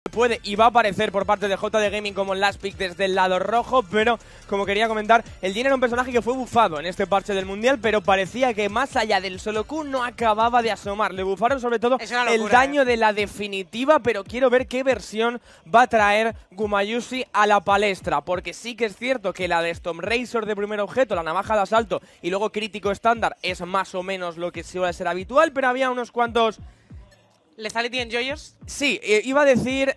puede y va a aparecer por parte de JD Gaming como last pick desde el lado rojo, pero como quería comentar, el Jhin era un personaje que fue bufado en este parche del Mundial, pero parecía que más allá del solo Q no acababa de asomar. Le bufaron sobre todo el daño de la definitiva, pero quiero ver qué versión va a traer Gumayusi a la palestra, porque sí que es cierto que la de Storm Razor de primer objeto, la navaja de asalto y luego crítico estándar es más o menos lo que suele ser habitual, pero había unos cuantos... ¿Lethality Enjoyers? Sí, iba a decir,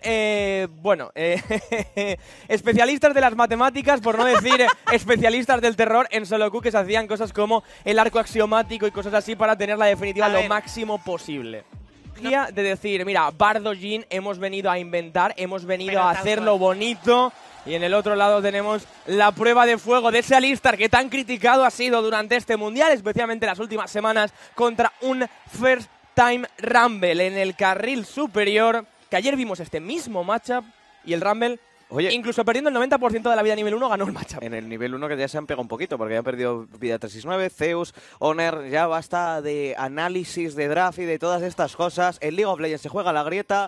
especialistas de las matemáticas, por no decir especialistas del terror en solo Q, que se hacían cosas como el arco axiomático y cosas así para tener la definitiva lo máximo posible. De decir, mira, Bardo Jhin hemos venido a inventar, hemos venido a hacerlo bonito. Y en el otro lado tenemos la prueba de fuego de ese Alistar que tan criticado ha sido durante este Mundial, especialmente las últimas semanas, contra un First Time Rumble en el carril superior, que ayer vimos este mismo matchup y el Rumble, incluso perdiendo el 90% de la vida a nivel 1, ganó el matchup. En el nivel 1 que ya se han pegado un poquito, porque ya han perdido vida 369, Zeus, Honor, ya basta de análisis, de draft y de todas estas cosas. En League of Legends se juega la grieta,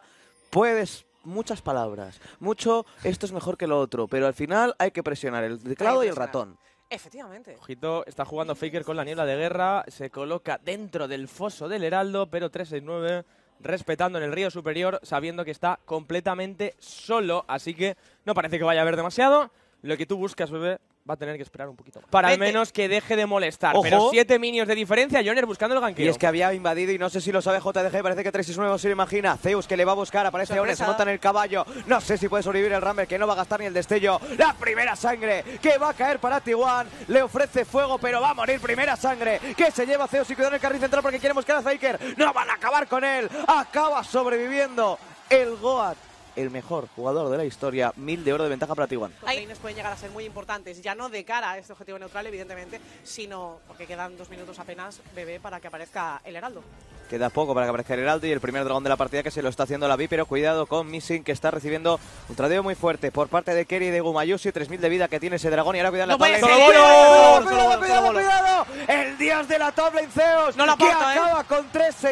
muchas palabras, mucho esto es mejor que lo otro, pero al final hay que presionar el teclado y el ratón. Efectivamente. Ojito, está jugando Faker con la niebla de guerra, se coloca dentro del foso del Heraldo, pero 369 respetando en el río superior, sabiendo que está completamente solo, así que no parece que vaya a haber demasiado. Lo que tú buscas, bebé, va a tener que esperar un poquito más. Para al menos que deje de molestar. Ojo. Pero 7 minions de diferencia, Joner buscando el ganqueo. Y es que había invadido y no sé si lo sabe JDG, parece que 369 se lo imagina. Zeus que le va a buscar, aparece Honor, se monta en el caballo. No sé si puede sobrevivir el Rumble, que no va a gastar ni el destello. La primera sangre que va a caer para T1. Le ofrece fuego, pero va a morir. Primera sangre que se lleva Zeus y cuidado en el carril central porque quiere buscar a Faker. No van a acabar con él. Acaba sobreviviendo el Goat. El mejor jugador de la historia, 1000 de oro de ventaja para T1. Los lanes pueden llegar a ser muy importantes, ya no de cara a este objetivo neutral, evidentemente, sino porque quedan 2 minutos apenas, bebé, para que aparezca el Heraldo. Queda poco para que aparezca el Heraldo y el primer dragón de la partida que se lo está haciendo la Vi, pero cuidado con Missing, que está recibiendo un tradeo muy fuerte por parte de Kerry y de Gumayusi, 3000 de vida que tiene ese dragón y ahora cuidado en la tabla. ¡Cuidado! El dios de la tabla en Zeus, no la que acaba con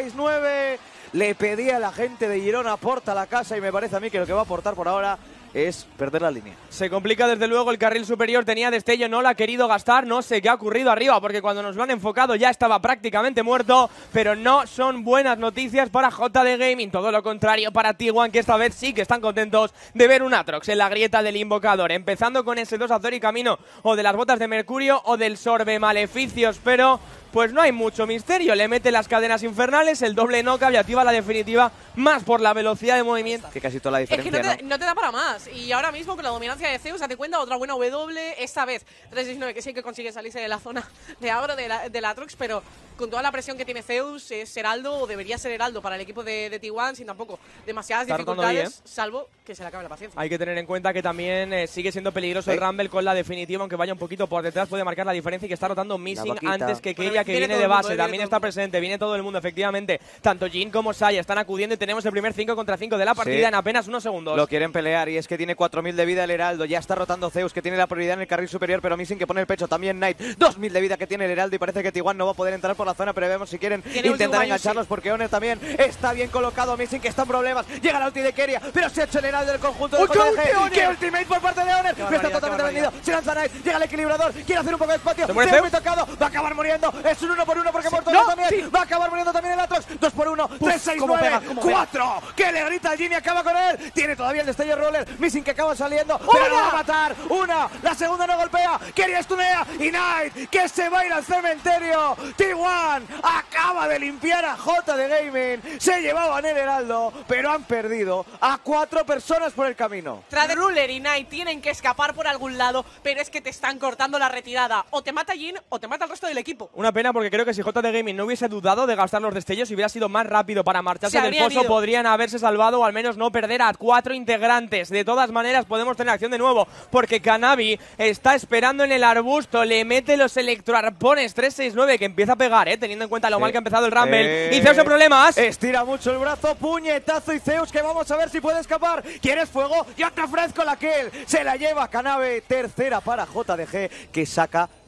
369. Le pedí a la gente de Girona, aporta la casa y me parece a mí que lo que va a aportar por ahora es perder la línea. Se complica desde luego el carril superior, tenía destello, no la ha querido gastar, no sé qué ha ocurrido arriba, porque cuando nos lo han enfocado ya estaba prácticamente muerto, pero no son buenas noticias para JD Gaming, todo lo contrario para T1, que esta vez sí que están contentos de ver un Atrox en la grieta del invocador, empezando con ese 2 Azor y camino o de las botas de Mercurio o del sorbe maleficios, pero pues no hay mucho misterio, le mete las cadenas infernales, el doble knockout y activa la definitiva más por la velocidad de movimiento. Que casi toda la diferencia, es que no te da para más. Y ahora mismo con la dominancia de Zeus, date cuenta, otra buena W, esta vez 369, que sí que consigue salirse de la zona de agro de la Atrox, pero con toda la presión que tiene Zeus, es Heraldo, o debería ser Heraldo para el equipo de T1, sin tampoco demasiadas dificultades, salvo que se le acabe la paciencia. Hay que tener en cuenta que también sigue siendo peligroso el Rumble con la definitiva, aunque vaya un poquito por detrás, puede marcar la diferencia y que está rotando Missing antes que Keria, que viene de base, también está presente, viene todo el mundo, efectivamente. Tanto Jhin como Saya están acudiendo y tenemos el primer 5 contra 5 de la partida en apenas unos segundos. Lo quieren pelear y es que tiene 4000 de vida el Heraldo, ya está rotando Zeus, que tiene la prioridad en el carril superior, pero Missing que pone el pecho, también Knight, 2000 de vida que tiene el Heraldo y parece que T1 no va a poder entrar por la zona, pero vemos si quieren intentar engancharlos porque Honor también está bien colocado, Missing que está en problemas, llega la ulti de Keria, pero se ha hecho el Heraldo del conjunto de JDG. ¡Qué ultimate por parte de Honor! Está totalmente vendido, se lanza Knight, llega el equilibrador, quiere hacer un poco de espacio, muy tocado, va a acabar muriendo, es un 1 por 1 porque muerto también, va a acabar muriendo también el Atrox, 2 por 1, 3, 6, 9, 4, que le grita a Jhin y acaba con él, tiene todavía el destello roller, Missing que acaba saliendo, pero lo va a matar, la segunda no golpea, Keria estunea y Knight que se va a ir al cementerio, T1 acaba de limpiar a JD Gaming, se llevaban el Heraldo, pero han perdido a 4 personas por el camino. Ruler y Knight tienen que escapar por algún lado, pero es que te están cortando la retirada, o te mata Jhin o te mata el resto del equipo. Una pena porque creo que si JD Gaming no hubiese dudado de gastar los destellos y hubiera sido más rápido para marcharse del foso, podrían haberse salvado o al menos no perder a 4 integrantes. De todas maneras podemos tener acción de nuevo porque Kanavi está esperando en el arbusto, le mete los electroarpones, 369 que empieza a pegar, teniendo en cuenta lo mal que ha empezado el Rumble. Y Zeus en problemas. Estira mucho el brazo, puñetazo y Zeus que vamos a ver si puede escapar. ¿Quieres fuego? Yo te ofrezco la kill. Se la lleva Kanavi, tercera para JDG que saca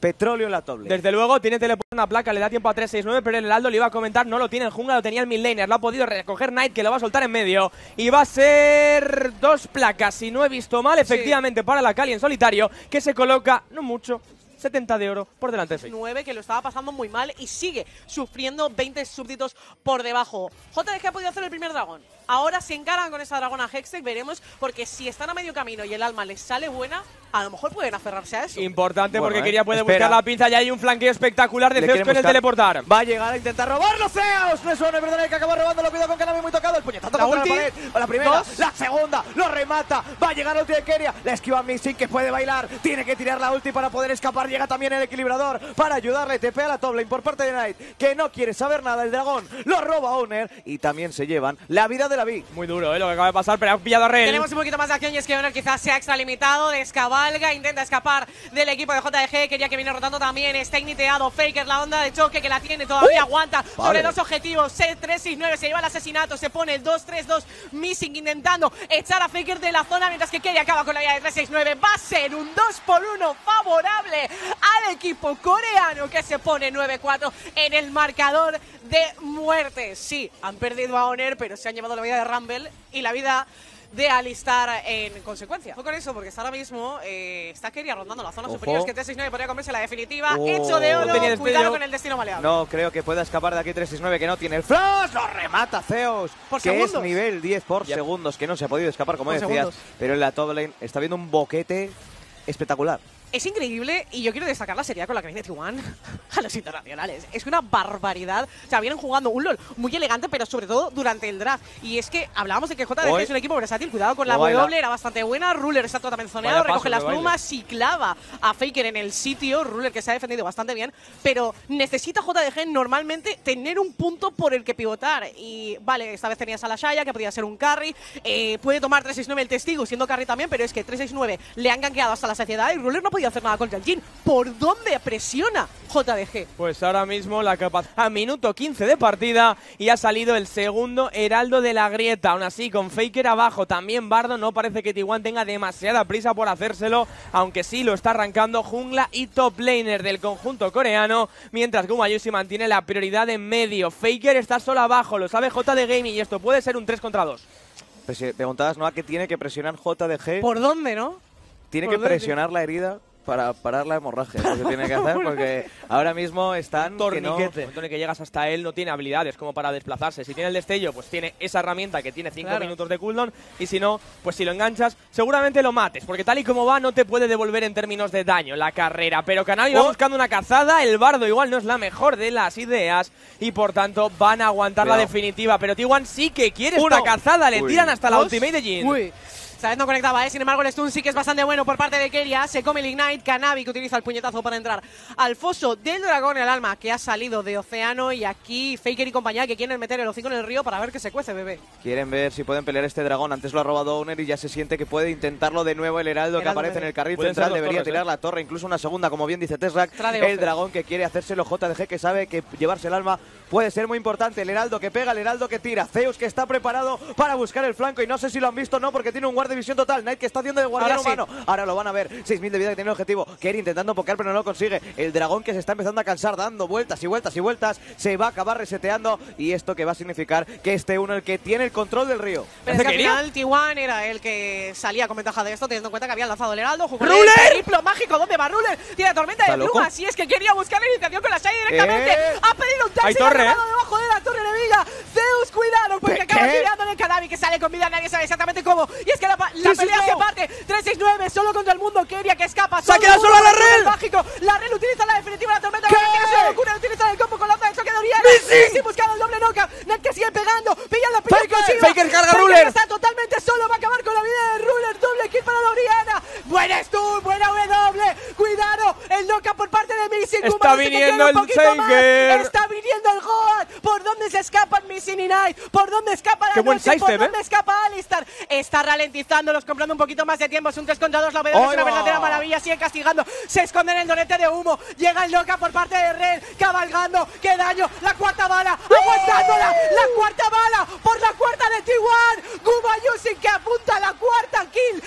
petróleo en la top lane. Desde luego, tiene teleport una placa, le da tiempo a 369, pero el Heraldo le iba a comentar, no lo tiene el jungla, lo tenía el midlaner, lo ha podido recoger Knight, que lo va a soltar en medio. Y va a ser 2 placas, si no he visto mal, efectivamente, para la Kali en solitario, que se coloca, no mucho, 70 de oro por delante de Fake. 9, que lo estaba pasando muy mal y sigue sufriendo 20 súbditos por debajo. JDG ha podido hacer el primer dragón. Ahora se encaran con esa dragona Hextech, veremos, porque si están a medio camino y el alma les sale buena, a lo mejor pueden aferrarse a eso. Importante, porque Keria puede buscar la pinza, ya hay un flanqueo espectacular de Zeus con el teleportar. Va a llegar a intentar robarlo Zeus, no es verdad, hay que acabar robándolo, cuidado con Kanavi muy tocado, el puñetazo contra la pared, la primera, la segunda, lo remata, va a llegar la ulti de Keria, la esquiva Missing, que puede bailar, tiene que tirar la ulti para poder escapar, llega también el equilibrador para ayudarle, TP a la top lane por parte de Knight, que no quiere saber nada, el dragón lo roba Owner y también se llevan la vida de la Vi. Muy duro, lo que acaba de pasar, pero ha pillado a Rel. Tenemos un poquito más de acción y es que Owner quizás se ha extralimitado, descabalga, intenta escapar del equipo de JDG, Keria que viene rotando también, está igniteado, Faker, la onda de choque que la tiene, todavía aguanta sobre 2 objetivos, 369, se lleva el asesinato, se pone el 2-3-2, Missing intentando echar a Faker de la zona, mientras que Keria acaba con la vida de 369, va a ser un 2-1 favorable al equipo coreano que se pone 9-4 en el marcador de muertes. Sí, han perdido a Owner, pero se han llevado la vida de Rumble y la vida de Alistar en consecuencia. Fue con eso, porque hasta ahora mismo está Keria rondando la zona superior. Es que 369 podría comerse la definitiva. Hecho de oro, cuidado con el destino maleable. No creo que pueda escapar de aquí 369, que no tiene el flash. Lo remata Zeus, por que segundos. Es nivel 10 por segundos, que no se ha podido escapar, como decías. Segundos. Pero en la top lane está viendo un boquete espectacular. Es increíble y yo quiero destacar la seriedad con la que viene T1 a los internacionales. Es una barbaridad. O sea, vienen jugando un LoL muy elegante, pero sobre todo durante el draft. Y es que hablábamos de que JDG es un equipo versátil. Cuidado con la W, era bastante buena. Ruler está totalmente zoneado, recoge las plumas y clava a Faker en el sitio. Ruler que se ha defendido bastante bien, pero necesita JDG normalmente tener un punto por el que pivotar. Y vale, esta vez tenías a la Shaya, que podía ser un carry. Puede tomar 369 el testigo siendo carry también, pero es que 369 le han gankeado hasta la saciedad y Ruler no podía hacer nada contra el Jhin. ¿Por dónde presiona JDG? Pues ahora mismo la capacidad a minuto 15 de partida y ha salido el segundo Heraldo de la Grieta. Aún así, con Faker abajo, también Bardo, no parece que T1 tenga demasiada prisa por hacérselo, aunque sí lo está arrancando jungla y top laner del conjunto coreano, mientras que Gumayusi mantiene la prioridad en medio. Faker está solo abajo, lo sabe JD Gaming, y esto puede ser un 3 contra 2. Pues preguntabas, ¿no? ¿A qué tiene que presionar JDG? ¿Por dónde, no? Tiene que presionar la herida para parar la hemorragia, es lo que tiene que hacer, porque ahora mismo están torniquete. En el que llegas hasta él no tiene habilidades como para desplazarse. Si tiene el destello, pues tiene esa herramienta que tiene 5 minutos de cooldown, y si no, pues si lo enganchas, seguramente lo mates, porque tal y como va no te puede devolver en términos de daño la carrera. Pero Kanavi va buscando una cazada, el Bardo igual no es la mejor de las ideas y por tanto van a aguantar la definitiva, pero T1 sí que quiere esta cazada, le tiran hasta la ultimate de Jhin. Esta vez no conectaba, sin embargo el stun sí que es bastante bueno por parte de Keria. Se come el Ignite, Kanavi que utiliza el puñetazo para entrar al foso del dragón, el alma que ha salido de océano, y aquí Faker y compañía que quieren meter el hocico en el río para ver qué se cuece, bebé. Quieren ver si pueden pelear este dragón, antes lo ha robado Owner y ya se siente que puede intentarlo de nuevo el Heraldo que aparece en el carril central, debería tirar la torre, incluso una segunda, como bien dice Tesrak, el dragón que quiere hacérselo JDG, que sabe que llevarse el alma puede ser muy importante, el Heraldo que pega, el Heraldo que tira, Zeus que está preparado para buscar el flanco y no sé si lo han visto o no porque tiene un guard de visión total, Knight que está haciendo de guardián humano, ahora lo van a ver, 6000 de vida que tiene el objetivo, Keria intentando pokear pero no lo consigue, el dragón que se está empezando a cansar dando vueltas y vueltas y vueltas, se va a acabar reseteando y esto que va a significar que este uno el que tiene el control del río. Pero es que al final T1 era el que salía con ventaja de esto, teniendo en cuenta que habían lanzado el Heraldo, jugó ¡Ruler! El triplo mágico, ¿dónde va Ruler? Tiene tormenta de plumas, así es que quería buscar la iniciación con la Shai directamente, ha pedido un taxi debajo de la torre de vida, Zeus, cuidado, porque acaba tirándole el Kanavi que sale con vida, nadie sabe exactamente cómo, y es que la pelea se parte, 369 solo contra el mundo, Keria que escapa, se ha quedado solo a la Rel, la Rel utiliza la definitiva, la tormenta, que se le ocurre, utiliza el combo con la onda de choque de Oriana, y buscando el doble knockout, Net que sigue pegando, pilla la pilla Faker carga Ruler, está totalmente solo, va a acabar con la vida de Ruler, doble kill para la Oriana, buena stun, buena W, cuidado, el knockout por parte de Missing, está viniendo el Faker, está viniendo el Goat, por dónde se escapan Missing y Knight, por dónde escapa la noche, por dónde escapa Alistar, está ralentizándolos, comprando un poquito más de tiempo, es un 3 contra 2, la W es una verdadera maravilla, sigue castigando, se esconde en el donete de humo, llega el knockout por parte de Red, cabalgando, qué daño, la cuarta bala, aguantándola, la cuarta bala, por la cuarta de T1, Gumayusi que apunta a la cuarta kill, también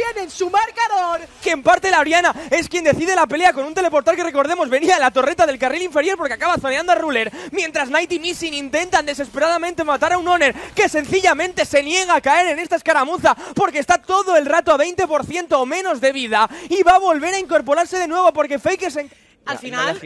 tienen su marcador. Quien parte la Oriana es quien decide la pelea con un teleportar que, recordemos, venía de la torreta del carril inferior porque acaba zoneando a Ruler, mientras Knight y Missing intentan desesperadamente matar a un Honor que sencillamente se niega a caer en esta escaramuza porque está todo el rato a 20% o menos de vida y va a volver a incorporarse de nuevo porque Faker se... Al final,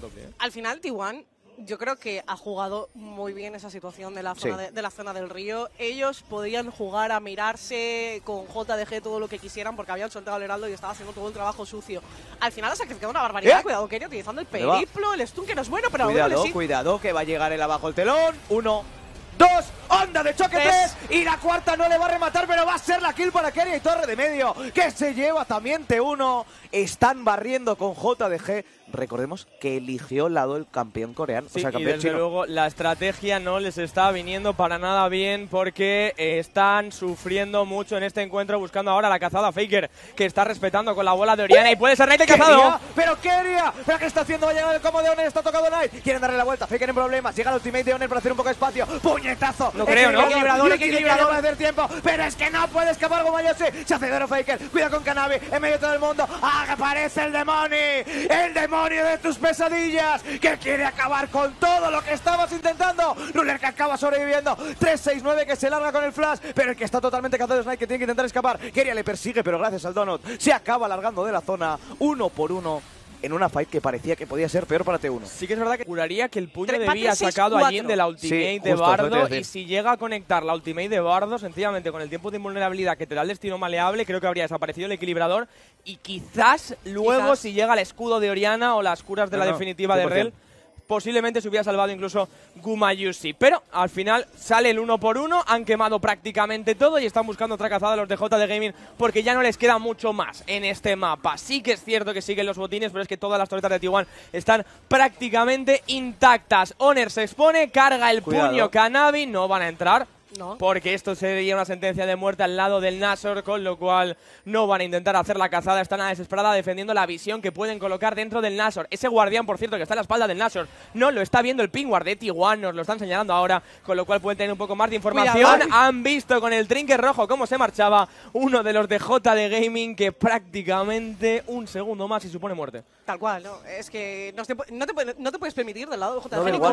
T1 yo creo que ha jugado muy bien esa situación de la zona, de la zona del río. Ellos podían jugar a mirarse con JDG todo lo que quisieran porque habían soltado al Heraldo y estaba haciendo todo el trabajo sucio. Al final ha sacrificado una barbaridad. Cuidado, Keria utilizando el periplo, el stun que no es bueno, pero cuidado, que va a llegar el abajo el telón. 1, 2, onda de choque 3 y la cuarta no le va a rematar, pero va a ser la kill para Keria y torre de medio que se lleva también T1. Están barriendo con JDG. Recordemos que eligió el lado del campeón coreano, sí, o sea, campeón y desde chino. luego la estrategia no les está viniendo para nada bien porque están sufriendo mucho en este encuentro, buscando ahora la cazada Faker, que está respetando con la bola de Oriana y puede ser Knight el cazado. Pero Keria, ¿pero qué está haciendo? Va a llegar el combo de Honor, está tocado Knight. Quieren darle la vuelta, Faker en problemas. Llega el ultimate de Honor para hacer un poco de espacio. ¡Puñetazo! No creo, ¿no? Equilibrador va a hacer tiempo, pero es que no puede escapar Gumayoshi. Se hace de oro Faker, cuida con Kanavi, en medio de todo el mundo. ¡Ah, que aparece el demonio! ¡El demonio de tus pesadillas! Que quiere acabar con todo lo que estabas intentando. Ruler que acaba sobreviviendo. 3-6-9 que se larga con el flash, pero el que está totalmente cansado es Knight, que tiene que intentar escapar. Keria le persigue, pero gracias al Donut se acaba largando de la zona 1 por 1. En una fight que parecía que podía ser peor para T1. Sí que es verdad que juraría que el puño de Vi ha sacado a Jhin de la ultimate de Bardo, y si llega a conectar la ultimate de Bardo, sencillamente con el tiempo de invulnerabilidad que te da el destino maleable, creo que habría desaparecido el equilibrador y quizás luego si llega el escudo de Oriana o las curas de la definitiva de Rel, posiblemente se hubiera salvado incluso Gumayusi. Pero al final sale el 1 por 1, han quemado prácticamente todo y están buscando otra cazada los de JD Gaming porque ya no les queda mucho más en este mapa. Sí que es cierto que siguen los botines, pero es que todas las torretas de T1 están prácticamente intactas. Honor se expone, carga el puño Kanavi, no van a entrar. No. Porque esto sería una sentencia de muerte al lado del Nashor, con lo cual no van a intentar hacer la cazada. Están a desesperada defendiendo la visión que pueden colocar dentro del Nashor. Ese guardián, por cierto, que está a la espalda del Nashor, no lo está viendo el pingward de T1, nos lo están señalando ahora, con lo cual pueden tener un poco más de información. Han visto con el trinket rojo cómo se marchaba uno de los de JD Gaming, que prácticamente un segundo más y supone muerte. Tal cual, ¿no? Es que no te puedes permitir del lado de JD Gaming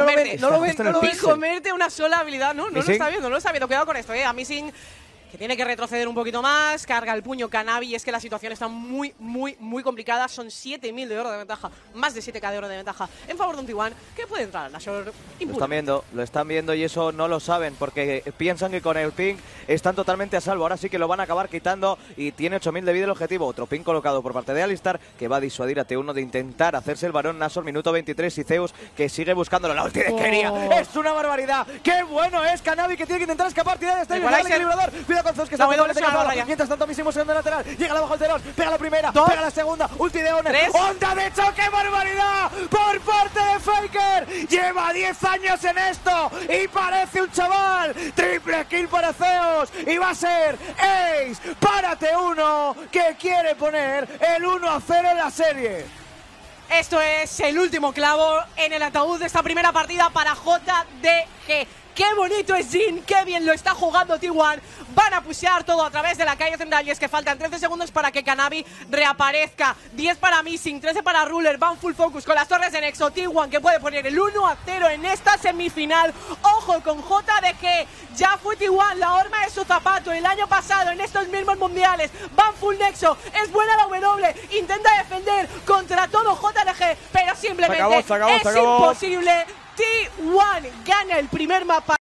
comerte una sola habilidad, no lo está viendo, no lo está viendo. Cuidado con esto, a Missing, que tiene que retroceder un poquito más, carga el puño Kanavi, y es que la situación está muy complicada. Son 7.000 de oro de ventaja, más de 7k de oro de ventaja en favor de un T1 que puede entrar al Nashor impune. Lo están viendo y eso no lo saben porque piensan que con el ping están totalmente a salvo. Ahora sí que lo van a acabar quitando y tiene 8.000 de vida el objetivo. Otro ping colocado por parte de Alistar que va a disuadir a T1 de intentar hacerse el varón. Nashor, minuto 23, y Zeus que sigue buscándolo. La ulti de Keria es una barbaridad. ¡Qué bueno es Kanavi, que tiene que intentar escapar! Tiene el equilibrador. Cuidado con Zeus, que está mientras tanto Missing buscando el lateral. Llega abajo el telón, pega la primera, pega la segunda, ulti de Honor, onda de choque, barbaridad por parte de Faker. Lleva 10 años en esto y parece un chaval. Triple kill para Zeus y va a ser ace para T1, que quiere poner el 1-0 en la serie. Esto es el último clavo en el ataúd de esta primera partida para JDG. ¡Qué bonito es Jhin! ¡Qué bien lo está jugando T1! Van a pushear todo a través de la calle central y es que faltan 13 segundos para que Kanavi reaparezca. 10 para Missing, 13 para Ruler. Van full focus con las torres de Nexo. T1 que puede poner el 1-0 en esta semifinal. ¡Ojo con JDG! Ya fue T1 la horma de su zapato el año pasado en estos mismos mundiales. Van full Nexo. Es buena la W. Intenta defender contra todo JDG, pero simplemente es imposible. T1 gana el primer mapa.